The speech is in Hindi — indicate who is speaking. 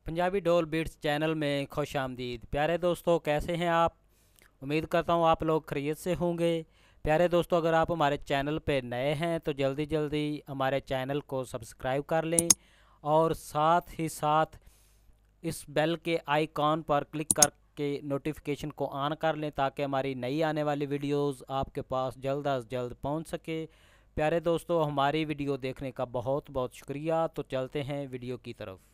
Speaker 1: पंजाबी डोल बीट्स चैनल में खुश आमदीद। प्यारे दोस्तों, कैसे हैं आप? उम्मीद करता हूँ आप लोग खैरियत से होंगे। प्यारे दोस्तों, अगर आप हमारे चैनल पे नए हैं तो जल्दी जल्दी हमारे चैनल को सब्सक्राइब कर लें और साथ ही साथ इस बेल के आइकॉन पर क्लिक करके नोटिफिकेशन को ऑन कर लें ताकि हमारी नई आने वाली वीडियोस आपके पास जल्द अज जल्द पहुंच सके। प्यारे दोस्तों, हमारी वीडियो देखने का बहुत बहुत शुक्रिया। तो चलते हैं वीडियो की तरफ।